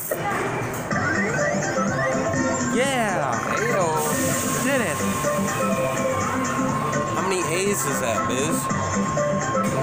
Yeah! Ayo. Did it! How many A's is that, Biz?